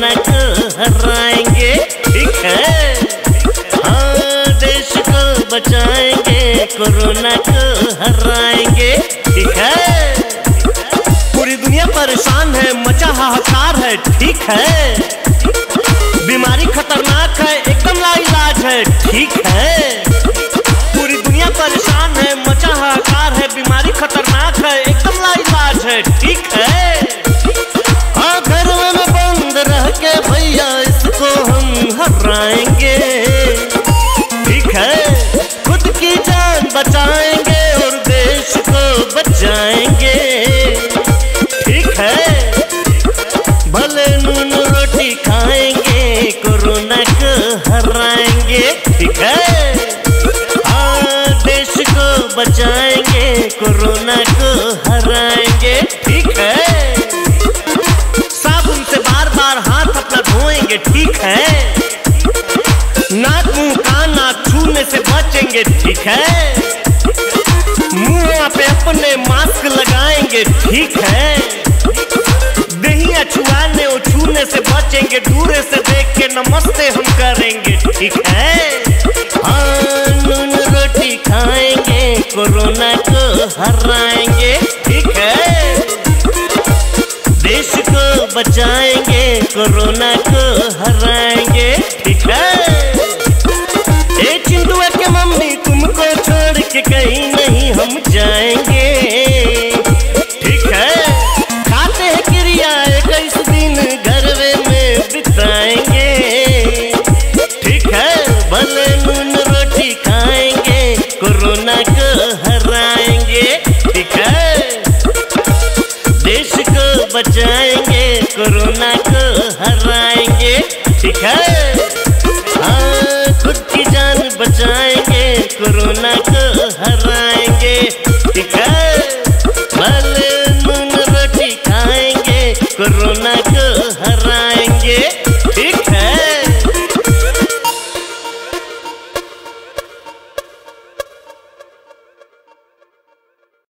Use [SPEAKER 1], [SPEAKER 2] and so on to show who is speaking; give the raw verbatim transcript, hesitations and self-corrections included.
[SPEAKER 1] Corona को हराएंगे, ठीक है। हाँ, देश को बचाएंगे, कोरोना को हराएंगे, ठीक है। पूरी दुनिया परेशान है, मचा हाहाकार है, ठीक है। बीमारी खतरनाक है, एकदम लाइलाज है, ठीक है। पूरी दुनिया परेशान है, मचा हाहाकार है, बीमारी खतरनाक है, एकदम लाइलाज है, ठीक है। हाँ, घर में बंद रह के भैया इसको हम हराएंगे, ठीक है। खुद की जान बचाएंगे और देश को बचाएंगे, ठीक है। भले नून रोटी खाएंगे, कोरोना को हराएंगे, ठीक है। हाँ, देश को बचाएंगे, कोरोना को हराएंगे, ठीक है। साबुन से बार बार हाथ अपना धोएंगे, ठीक है। नाक मुंह कान नाक छूने से बचेंगे, ठीक है। मुंह पे अपने मास्क लगाएंगे, ठीक है। दहिया छुआने और छूने से बचेंगे, दूर से देख के नमस्ते हम करेंगे, ठीक है। हाँ, नून रोटी खाएंगे, कोरोना को हराएंगे, ठीक है। देश को बचाएंगे, कोरोना को हराएंगे, ठीक है। ए चिंटुआ के मम्मी तुमको छोड़ के कहीं नहीं हम जाएंगे, ठीक है। खाते हैं क्रिया इक्कीस दिन घर में बिताएंगे, ठीक है। भले नून रोटी खाएंगे, कोरोना को हराएंगे, ठीक है। देश को बचाएंगे, कोरोना को हराएंगे, ठीक है। हाँ, खुद की जान बचाएंगे, कोरोना को हराएंगे, ठीक है।